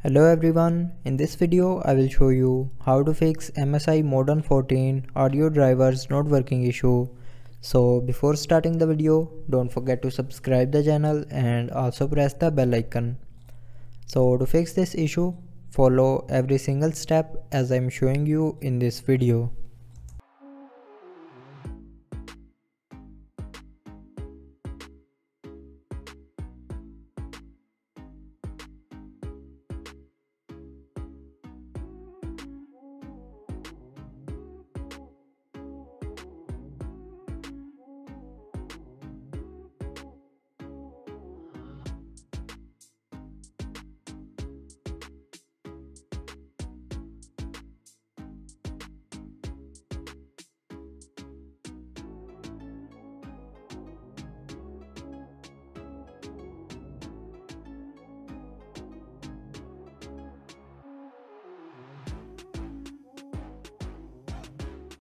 Hello everyone, in this video I will show you how to fix MSI Modern 14 audio drivers not working issue. So before starting the video, don't forget to subscribe the channel and also press the bell icon. So to fix this issue, follow every single step as I am showing you in this video.